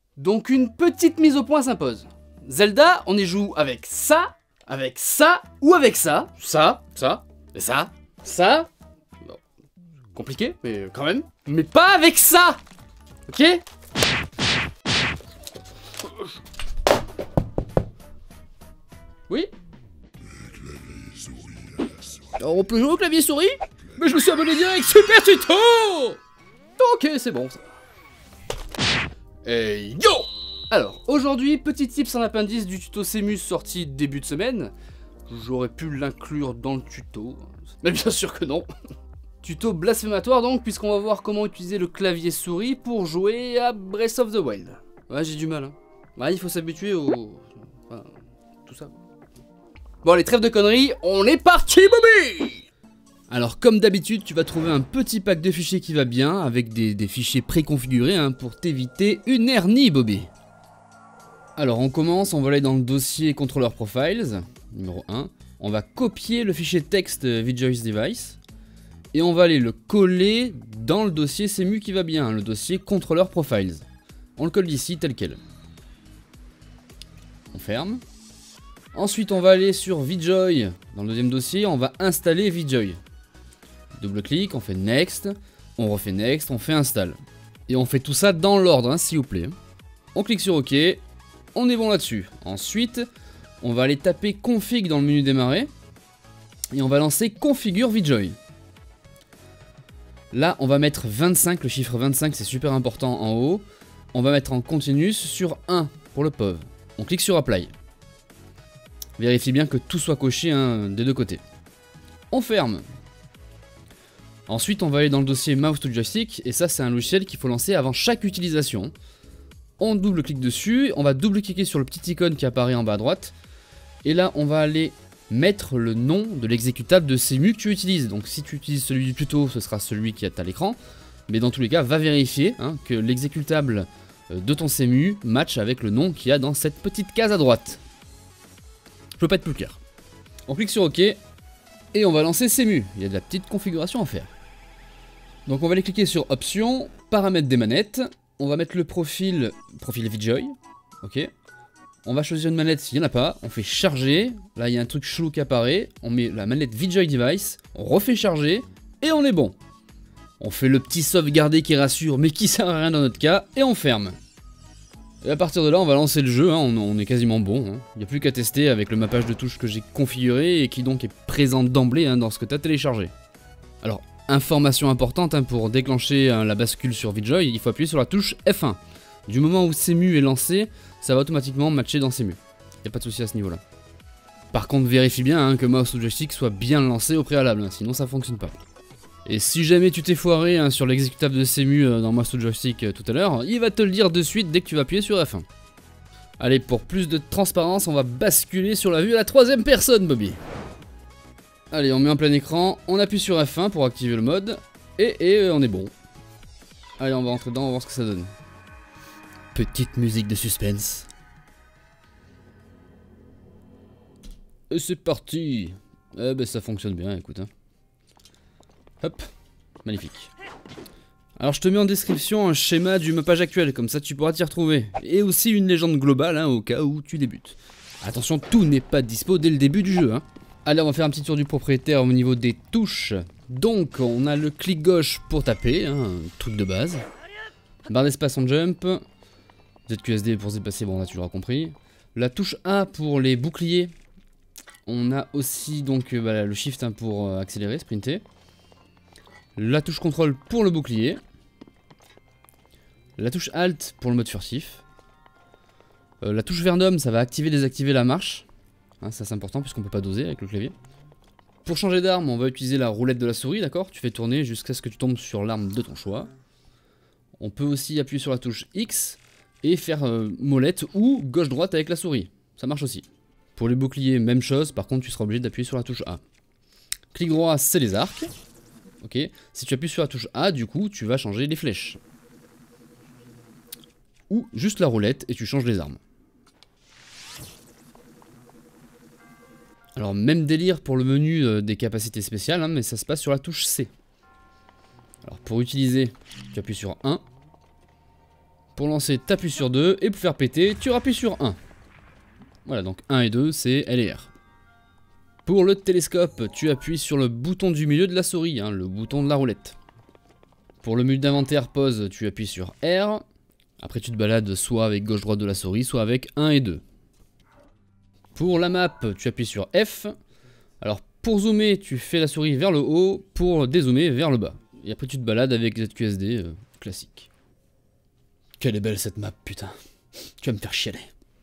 Donc une petite mise au point s'impose. Zelda, on y joue avec ça ou avec ça. Ça, et ça. Bon, compliqué, mais quand même. Mais pas avec ça. Ok? Oui? Alors on peut jouer au clavier souris? Mais je me suis abonné direct, super tuto! Ok, c'est bon ça. Hey yo! Alors, aujourd'hui, petit tips en appendice du tuto Semus sorti début de semaine. J'aurais pu l'inclure dans le tuto, mais bien sûr que non. Tuto blasphématoire donc, puisqu'on va voir comment utiliser le clavier souris pour jouer à Breath of the Wild. Ouais, j'ai du mal, hein. Ouais, il faut s'habituer au... Enfin, tout ça. Bon, allez, trêve de conneries, on est parti, Bobby! Alors, comme d'habitude, tu vas trouver un petit pack de fichiers qui va bien, avec des fichiers préconfigurés hein, pour t'éviter une hernie, Bobby. Alors, on commence, on va aller dans le dossier Controller Profiles, numéro 1. On va copier le fichier texte VJoyce Device. Et on va aller le coller dans le dossier Semu qui va bien, le dossier Controller Profiles. On le colle ici, tel quel. On ferme. Ensuite, on va aller sur VJoy. Dans le deuxième dossier, on va installer VJoy. Double-clic, on fait Next, on refait Next, on fait Install. Et on fait tout ça dans l'ordre, hein, s'il vous plaît. On clique sur OK, on est bon là-dessus. Ensuite, on va aller taper Config dans le menu démarrer. Et on va lancer Configure VJoy. Là, on va mettre 25, le chiffre 25, c'est super important en haut. On va mettre en continuous sur 1 pour le POV. On clique sur Apply. Vérifie bien que tout soit coché hein, des deux côtés. On ferme. Ensuite, on va aller dans le dossier Mouse to Joystick, et ça, c'est un logiciel qu'il faut lancer avant chaque utilisation. On double-clique dessus, on va double-cliquer sur le petit icône qui apparaît en bas à droite, et là, on va aller mettre le nom de l'exécutable de Semu que tu utilises. Donc, si tu utilises celui du tuto, ce sera celui qui est à l'écran, mais dans tous les cas, va vérifier hein, que l'exécutable de ton Semu match avec le nom qu'il y a dans cette petite case à droite. Je peux pas être plus clair. On clique sur OK, et on va lancer Semu. Il y a de la petite configuration à faire. Donc on va aller cliquer sur Options, Paramètres des manettes. On va mettre le profil VJoy. Ok. On va choisir une manette s'il n'y en a pas. On fait charger. Là il y a un truc chelou qui apparaît. On met la manette VJoy Device. On refait charger. Et on est bon. On fait le petit sauvegarder qui rassure mais qui sert à rien dans notre cas. Et on ferme. Et à partir de là on va lancer le jeu. Hein. On est quasiment bon. Hein. Il n'y a plus qu'à tester avec le mappage de touches que j'ai configuré. Et qui donc est présent d'emblée hein, dans ce que tu as téléchargé. Alors, information importante, hein, pour déclencher la bascule sur VJoy, il faut appuyer sur la touche F1. Du moment où Semu est lancé, ça va automatiquement matcher dans Semu. Il n'y a pas de souci à ce niveau-là. Par contre, vérifie bien hein, que mouse ou joystick soit bien lancé au préalable, hein, sinon ça fonctionne pas. Et si jamais tu t'es foiré hein, sur l'exécutable de Semu dans mouse ou joystick tout à l'heure, il va te le dire de suite dès que tu vas appuyer sur F1. Allez, pour plus de transparence, on va basculer sur la vue à la troisième personne, Bobby. Allez, on met en plein écran, on appuie sur F1 pour activer le mode, et on est bon. Allez, on va rentrer dedans, on va voir ce que ça donne. Petite musique de suspense. Et c'est parti. Eh ben ça fonctionne bien, écoute. Hein. Hop, magnifique. Alors je te mets en description un schéma du mappage actuel, comme ça tu pourras t'y retrouver. Et aussi une légende globale, hein, au cas où tu débutes. Attention, tout n'est pas dispo dès le début du jeu, hein. Allez, on va faire un petit tour du propriétaire au niveau des touches. Donc, on a le clic gauche pour taper, hein, un truc de base. Barre d'espace en jump. ZQSD pour se déplacer, bon, on a toujours compris. La touche A pour les boucliers. On a aussi donc bah, le shift hein, pour accélérer, sprinter. La touche contrôle pour le bouclier. La touche alt pour le mode furtif. La touche Venom, ça va activer, désactiver la marche. Hein, ça c'est important puisqu'on peut pas doser avec le clavier. Pour changer d'arme, on va utiliser la roulette de la souris, d'accord? Tu fais tourner jusqu'à ce que tu tombes sur l'arme de ton choix. On peut aussi appuyer sur la touche X et faire molette ou gauche-droite avec la souris. Ça marche aussi. Pour les boucliers, même chose, par contre tu seras obligé d'appuyer sur la touche A. Clic droit, c'est les arcs. Ok. Si tu appuies sur la touche A, du coup, tu vas changer les flèches. Ou juste la roulette et tu changes les armes. Alors même délire pour le menu des capacités spéciales, hein, mais ça se passe sur la touche C. Alors pour utiliser, tu appuies sur 1. Pour lancer, t'appuies sur 2 et pour faire péter, tu rappuies sur 1. Voilà, donc 1 et 2, c'est L et R. Pour le télescope, tu appuies sur le bouton du milieu de la souris, hein, le bouton de la roulette. Pour le menu d'inventaire pause, tu appuies sur R. Après, tu te balades soit avec gauche-droite de la souris, soit avec 1 et 2. Pour la map, tu appuies sur F. Alors, pour zoomer, tu fais la souris vers le haut, pour dézoomer, vers le bas. Et après, tu te balades avec ZQSD classique. Quelle est belle cette map, putain. Tu vas me faire chialer.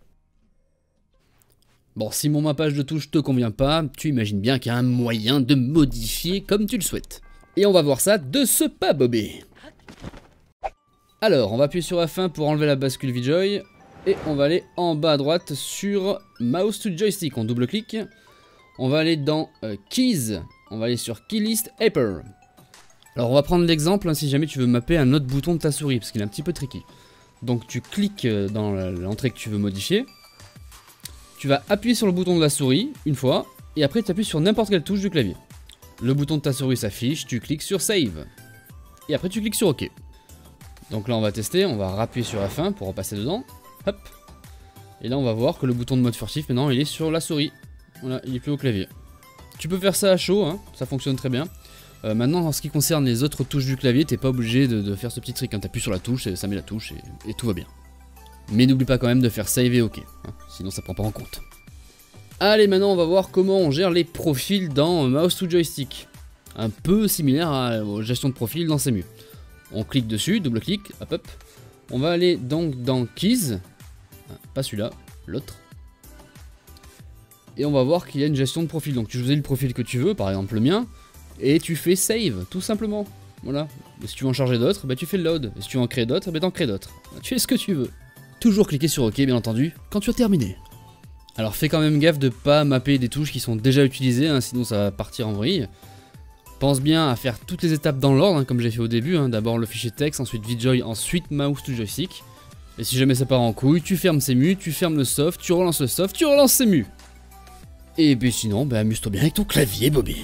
Bon, si mon mappage de touche te convient pas, tu imagines bien qu'il y a un moyen de modifier comme tu le souhaites. Et on va voir ça de ce pas, Bobby. Alors, on va appuyer sur F1 pour enlever la bascule VJoy. Et on va aller en bas à droite sur Mouse to Joystick. On double-clique. On va aller dans Keys. On va aller sur Keylist Hyper. Alors, on va prendre l'exemple hein, si jamais tu veux mapper un autre bouton de ta souris, parce qu'il est un petit peu tricky. Donc, tu cliques dans l'entrée que tu veux modifier. Tu vas appuyer sur le bouton de la souris une fois, et après tu appuies sur n'importe quelle touche du clavier. Le bouton de ta souris s'affiche, tu cliques sur Save. Et après tu cliques sur OK. Donc là on va tester, on va appuyer sur F1 pour repasser dedans. Hop. Et là on va voir que le bouton de mode furtif maintenant il est sur la souris. Voilà, il est plus au clavier. Tu peux faire ça à chaud, hein, ça fonctionne très bien. Maintenant en ce qui concerne les autres touches du clavier, t'es pas obligé de faire ce petit trick. Hein. T'appuies sur la touche, ça met la touche et tout va bien. Mais n'oublie pas quand même de faire save et OK, hein, sinon ça prend pas en compte. Allez, maintenant on va voir comment on gère les profils dans Mouse to Joystick. Un peu similaire à la gestion de profil dans CEMU. On clique dessus, double-clic, hop hop. On va aller donc dans Keys, pas celui-là, l'autre. Et on va voir qu'il y a une gestion de profil. Donc tu choisis le profil que tu veux, par exemple le mien, et tu fais save, tout simplement. Voilà. Et si tu veux en charger d'autres, bah tu fais le load. Et si tu veux en créer d'autres, bah t'en crées d'autres. Tu fais ce que tu veux. Toujours cliquer sur OK, bien entendu, quand tu as terminé. Alors fais quand même gaffe de pas mapper des touches qui sont déjà utilisées, hein, sinon ça va partir en vrille. Pense bien à faire toutes les étapes dans l'ordre, hein, comme j'ai fait au début. Hein, d'abord le fichier texte, ensuite VJoy, ensuite Mouse to Joystick. Et si jamais ça part en couille, tu fermes CEMU, tu fermes le soft, tu relances le soft, tu relances CEMU. Et puis sinon, bah, amuse-toi bien avec ton clavier, Bobby.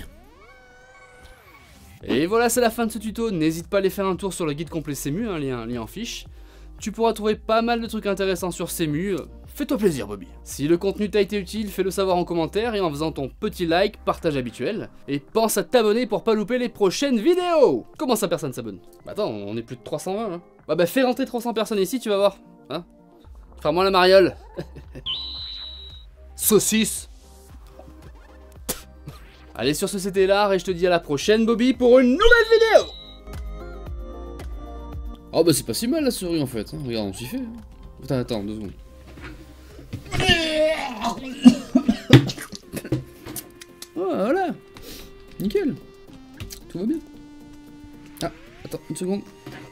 Et voilà, c'est la fin de ce tuto. N'hésite pas à aller faire un tour sur le guide complet CEMU, hein, lien en fiche. Tu pourras trouver pas mal de trucs intéressants sur CEMU. Fais-toi plaisir, Bobby. Si le contenu t'a été utile, fais-le savoir en commentaire et en faisant ton petit like, partage habituel. Et pense à t'abonner pour pas louper les prochaines vidéos. Comment ça, personne s'abonne? Bah attends, on est plus de 320 là. Bah fais rentrer 300 personnes ici, tu vas voir. Hein? Faire-moi la mariole. Saucisse. Allez, sur ce, c'était l'art et je te dis à la prochaine, Bobby, pour une nouvelle vidéo. Oh bah c'est pas si mal la souris en fait, hein. Regarde, on s'y fait. Attends, 2 secondes. Oh, voilà. Nickel. Tout va bien. Ah, attends, une seconde.